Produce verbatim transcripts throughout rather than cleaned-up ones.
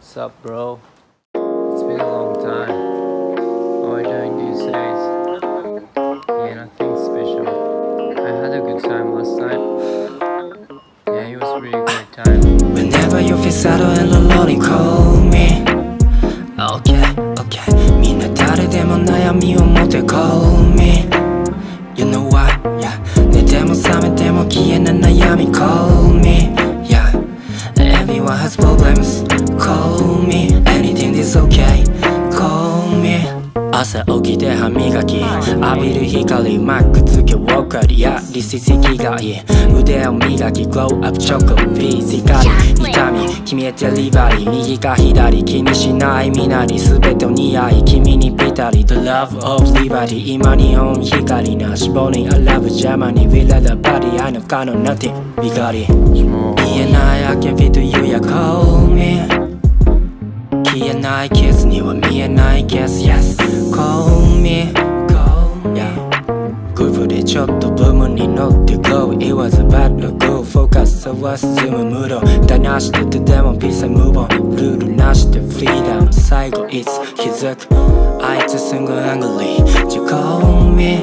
What's up, bro? It's been a long time. How are you doing these days? Yeah, nothing special. I had a good time last night. Yeah, it was a really great time. Whenever you feel sad or lonely, call me. Okay, okay. みんな誰でも悩みを持って call me. You know why? Yeah. 寝ても覚めても消えない悩み call me. Yeah. Everyone has problems. Call me. Anything is okay. Call me. 朝起きて歯磨き浴びる光マックつけウォーカーやリス石がいい腕を磨き Glow up チョコフィー光痛み決めてリバリ右か左気にしない身なり全てを似合い君にぴったり The love of liberty 今日本光なし Bowling I love Germany We let the party I know got no nothing We got it 言えない I can feel to you yeah call me 消えないキスには見えないキス Yes Call me Yeah グループでちょっとブームに乗って Go It was a bad no go Focus は進むムード台無しててでも Peace and move on ルールなしで Freedom 最後いつ気づくあいつすぐ Angry You call me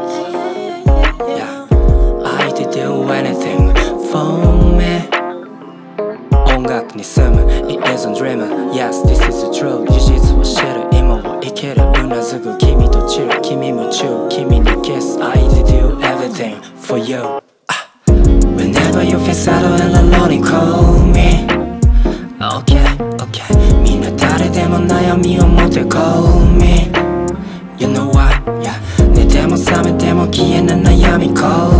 Yeah I did do anything for me音楽に住む It isn't dreaming Yes, this is the truth 事実を知る今を生きるうなずく君とチル君夢中君に Kiss I did do everything for you Whenever you feel sad and lonely call me Okay, okay みんな誰でも悩みを持って call me You know why? Yeah 寝ても覚めても消えない悩み call